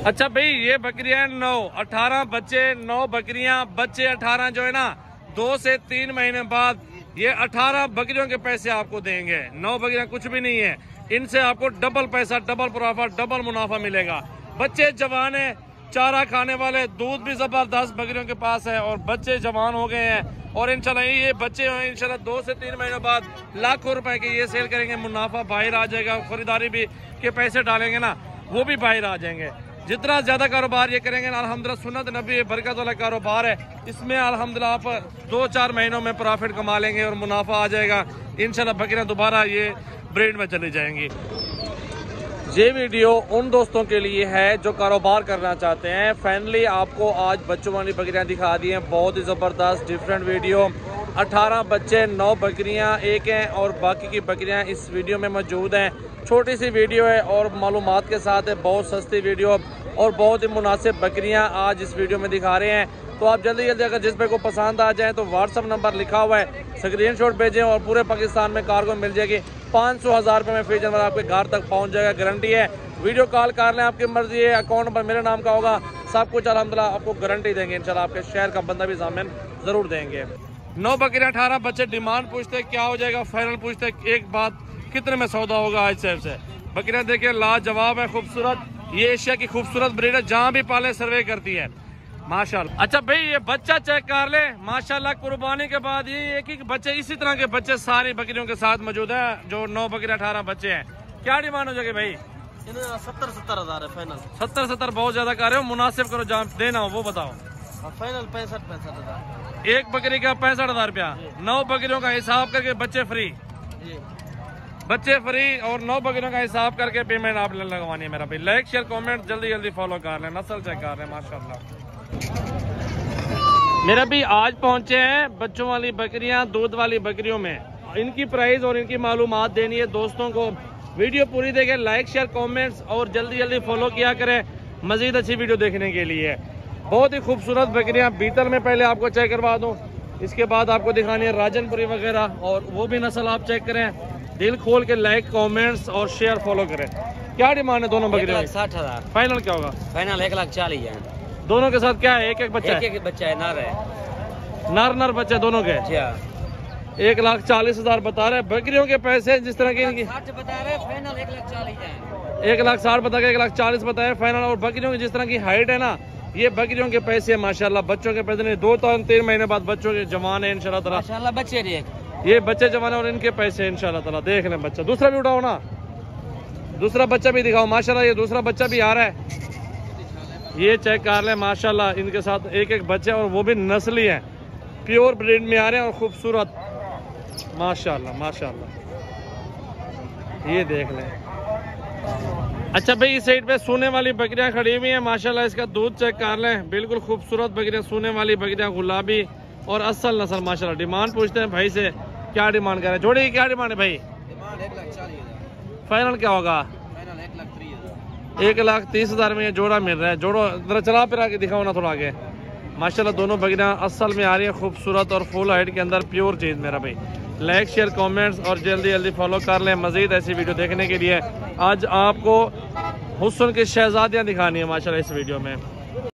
अच्छा भाई ये बकरियां 9 18 बच्चे 9 बकरियां बच्चे 18 जो है ना 2 से 3 महीने बाद ये 18 बकरियों के पैसे आपको देंगे। 9 बकरियां कुछ भी नहीं है, इनसे आपको डबल पैसा डबल प्रॉफिट डबल मुनाफा मिलेगा। बच्चे जवान है, चारा खाने वाले, दूध भी जबरदस्त बकरियों के पास है और बच्चे जवान हो गए हैं और इंशाल्लाह ये बच्चे इंशाल्लाह 2 से 3 महीनों बाद लाखों रुपए के ये सेल करेंगे, मुनाफा बाहर आ जाएगा। खरीदारी भी के पैसे डालेंगे ना वो भी बाहर आ जाएंगे। जितना ज्यादा कारोबार ये करेंगे ना अल्हम्दुलिल्लाह सुन्नत नबी बरकत वाला कारोबार है, इसमें अल्हम्दुलिल्लाह आप 2-4 महीनों में प्रॉफिट कमा लेंगे और मुनाफा आ जाएगा। इंशाल्लाह बकरियां दोबारा ये ब्रीड में चली जाएंगी। ये वीडियो उन दोस्तों के लिए है जो कारोबार करना चाहते हैं। फाइनली आपको आज बच्चों वाली बकरियां दिखा दी हैं, बहुत ही ज़बरदस्त डिफरेंट वीडियो। 18 बच्चे 9 बकरियां एक हैं और बाकी की बकरियां इस वीडियो में मौजूद हैं। छोटी सी वीडियो है और मालूमात के साथ है, बहुत सस्ती वीडियो और बहुत ही मुनासिब बकरियां आज इस वीडियो में दिखा रहे हैं। तो आप जल्दी जल्दी अगर जिस पे को पसंद आ जाए तो व्हाट्सअप नंबर लिखा हुआ है, स्क्रीनशॉट भेजें और पूरे पाकिस्तान में कार्गो मिल जाएगी। 500,000 रुपये में फ्री जानवर आपके घर तक पहुंच जाएगा, गारंटी है। वीडियो कॉल कर लें, आपकी मर्जी है। अकाउंट नंबर मेरे नाम का होगा, सब कुछ अल्हम्दुलिल्लाह आपको गारंटी देंगे। इंशाल्लाह आपके शहर का बंदा भी जामिन जरूर देंगे। 9 बकरियां 18 बच्चे, डिमांड पूछते क्या हो जाएगा, फाइनल पूछते एक बात कितने में सौदा होगा आज से। बकरियां देखिए लाजवाब है, खूबसूरत। ये एशिया की खूबसूरत ब्रीड है, जहाँ भी पाले सर्वे करती है माशाल्लाह। अच्छा भाई ये बच्चा चेक कर ले माशाल्लाह, कुर्बानी के बाद ये एक ही बच्चे इसी तरह के बच्चे सारी बकरियों के साथ मौजूद है। जो 9 बकरियां 18 बच्चे हैं, क्या डिमांड हो जाएगी भाई? 70-70 हजार है फाइनल। 70-70 बहुत ज्यादा कर रहे हो, मुनासिब करो, जहाँ देना हो वो बताओ। फाइनल 65-65 हजार। एक बकरी का 65,000 रुपया, 9 बकरियों का हिसाब करके बच्चे फ्री, बच्चे फ्री और 9 बकरियों का हिसाब करके पेमेंट आप लगवानी है। मेरा भाई लाइक शेयर कमेंट जल्दी जल्दी फॉलो कर लें, नस्ल चेक कर लें माशाल्लाह। मेरा भी आज पहुंचे हैं बच्चों वाली बकरियां दूध वाली बकरियों में, इनकी प्राइस और इनकी मालूमात देनी है दोस्तों को। वीडियो पूरी देखें, लाइक शेयर कमेंट्स और जल्दी जल्दी फॉलो किया करें मजीद अच्छी वीडियो देखने के लिए। बहुत ही खूबसूरत बकरियां बीतल में पहले आपको चेक करवा दूं, इसके बाद आपको दिखानी है राजनपुरी वगैरह और वो भी नस्ल आप चेक करें। दिल खोल के लाइक कमेंट्स और शेयर फॉलो करें। क्या डिमांड है दोनों बकरियों? 1,60,000। फाइनल क्या होगा? फाइनल 1,40,000 है। दोनों के साथ क्या है? एक बच्चा है? एक बच्चा है, नर है। नर बच्चे दोनों के 1,40,000 बता रहे। बकरियों के पैसे जिस तरह की इनकी 60 बता रहे, फाइनल 1,40,000 है। 1,60,000 बता के 1,40,000 बताए फाइनल। और बकरियों की जिस तरह की हाइट है ना, ये बकरियों के पैसे माशाल्लाह। बच्चों के पैसे नहीं, 2-3 महीने बाद बच्चों के जवान है इंशाल्लाह ताला। माशाल्लाह बच्चे देख, ये बच्चे जवान है और इनके पैसे इंशाल्लाह ताला। देख लें बच्चा, दूसरा भी उठाओ ना, दूसरा बच्चा भी दिखाओ माशाल्लाह। ये दूसरा बच्चा भी आ रहा है, ये चेक कर लें माशाल्लाह। इनके साथ एक बच्चे और वो भी नस्ली है, प्योर ब्रीड में आ रहे हैं और खूबसूरत माशाल्लाह माशाल्लाह। ये देख लें। अच्छा भाई इस साइड पे सोने वाली बकरियां खड़ी हुई हैं माशाल्लाह, इसका दूध चेक कर लें, बिल्कुल खूबसूरत बकरियां, सोने वाली बकरियां, गुलाबी और असल नस्ल माशाल्लाह। डिमांड पूछते हैं भाई से, क्या डिमांड कर रहे हैं? जोड़े की क्या डिमांड है भाई? डिमांड 1,40,000। फाइनल क्या होगा? फाइनल 1,30,000। 1,30,000 में ये जोड़ा मिल रहा है। जोड़ो जरा चला फिर आगे दिखाओ ना थोड़ा आगे। माशाल्लाह दोनों बकरियां असल में आ रही है, खूबसूरत और फुल हाइट के अंदर, प्योर चीज। मेरा भाई लाइक शेयर कमेंट्स और जल्दी जल्दी फॉलो कर लें मजीद ऐसी वीडियो देखने के लिए। आज आपको हुस्न की शहजादियां दिखानी है माशाल्लाह इस वीडियो में।